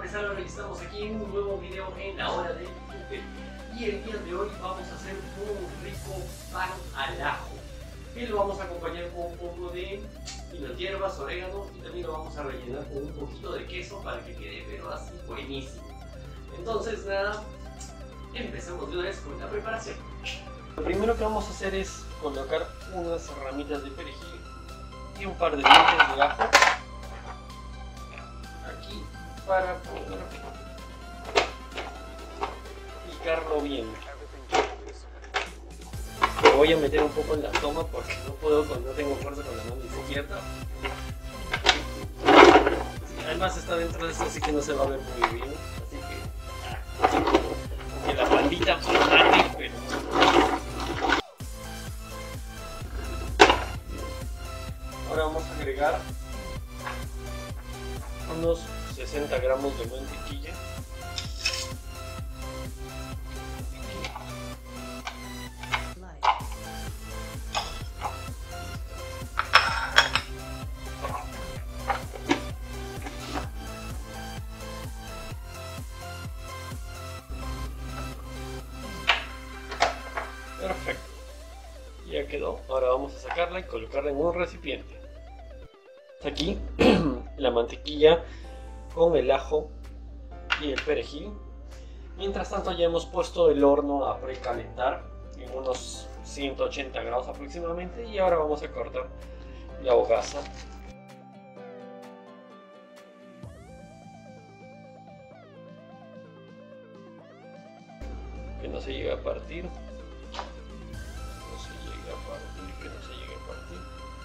empezar, ahora estamos aquí en un nuevo video en la hora del YouTube. Y el día de hoy vamos a hacer un rico pan al ajo, que lo vamos a acompañar con un poco de finas hierbas, orégano, y también lo vamos a rellenar con un poquito de queso para que quede pero así buenísimo. Entonces nada, empecemos de una vez con la preparación. Lo primero que vamos a hacer es colocar unas ramitas de perejil y un par de dientes de ajo aquí para poder picarlo bien. Lo voy a meter un poco en la toma porque no puedo, no tengo fuerza con la mano izquierda. Sí, además está dentro de esto, así que no se va a ver muy bien. Así que la bandita mate, pero ahora vamos a agregar unos 60 gramos de mantequilla. Perfecto, ya quedó. Ahora vamos a sacarla y colocarla en un recipiente. Aquí la mantequilla con el ajo y el perejil. Mientras tanto ya hemos puesto el horno a precalentar en unos 180 grados aproximadamente, y ahora vamos a cortar la hogaza. Que no se llegue a partir. Que no se llegue a partir.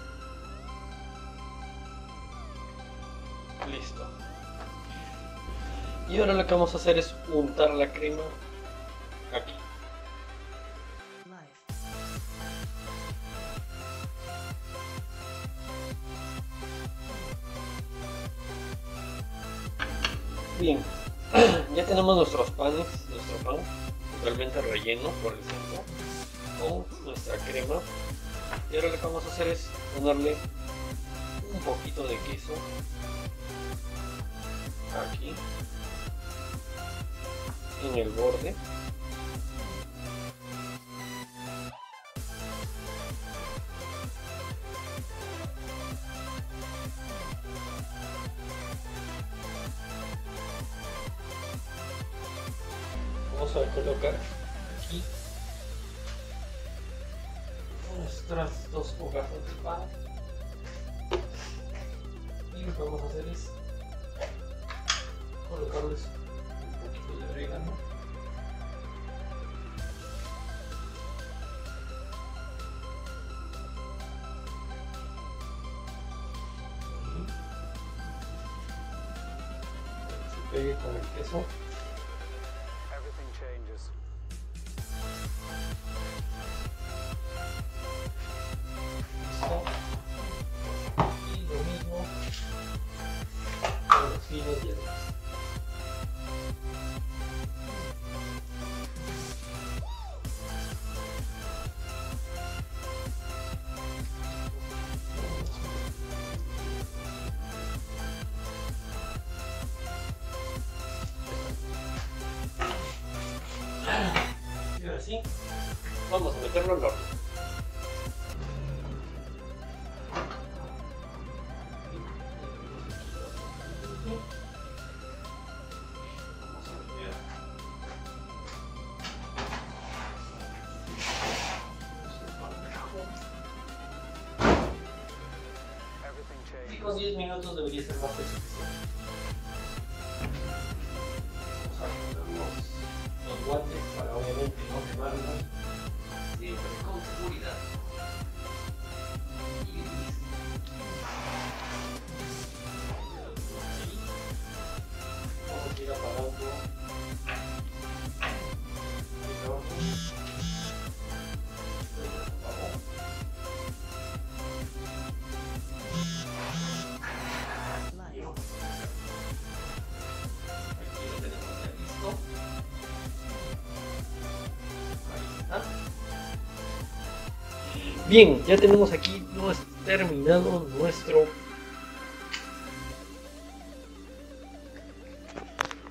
Listo. Y ahora lo que vamos a hacer es untar la crema aquí. Bien, ya tenemos nuestros panes, nuestro pan totalmente relleno por el centro con nuestra crema. Y ahora lo que vamos a hacer es ponerle un poquito de queso aquí en el borde. Vamos a colocar aquí nuestras dos hogazas de pan, y lo que vamos a hacer es colocarles un poquito de orégano, que se pegue con el queso. Y lo mismo con las finas hierbas. Y ahora sí, vamos a meterlo al horno. Y con 10 minutos debería ser más que suficiente. Vamos a poner los guantes para obviamente no quemarnos, siempre con seguridad. Y listo. Vamos a ir apagando el horno. Bien, ya tenemos aquí terminado nuestro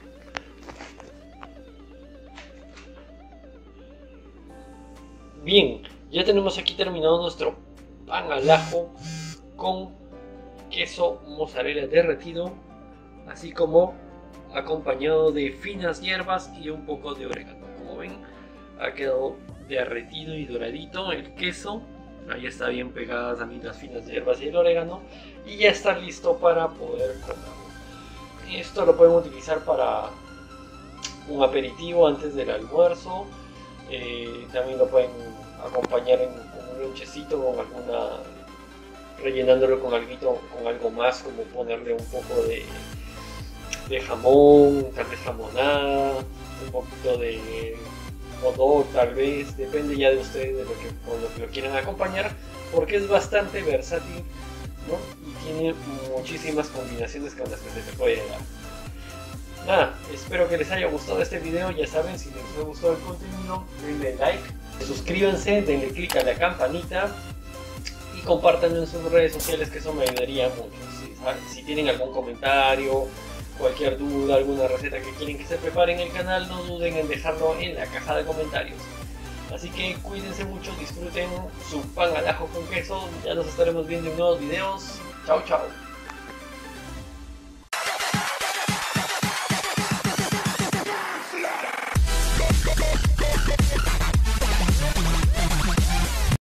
Bien, ya tenemos aquí terminado nuestro pan al ajo con queso mozzarella derretido, así como acompañado de finas hierbas y un poco de orégano. Como ven, ha quedado derretido y doradito el queso. Ahí está bien pegadas también las finas hierbas y el orégano, y ya está listo para poder comerlo. Esto lo pueden utilizar para un aperitivo antes del almuerzo. También lo pueden acompañar con un lonchecito, con alguna, rellenándolo con algo más, como ponerle un poco de jamón, tal vez jamonada, un poquito de hot dog, tal vez, depende ya de ustedes de con lo que lo quieran acompañar, porque es bastante versátil, ¿no? Y tiene muchísimas combinaciones con las que se puede dar. Nada, espero que les haya gustado este video. Ya saben, si les ha gustado el contenido, denle like, suscríbanse, denle click a la campanita y compártanlo en sus redes sociales, que eso me ayudaría mucho. Si tienen algún comentario, cualquier duda, alguna receta que quieren que se prepare en el canal, no duden en dejarlo en la caja de comentarios. Así que cuídense mucho, disfruten su pan al ajo con queso. Ya nos estaremos viendo en nuevos videos. Chao, chao.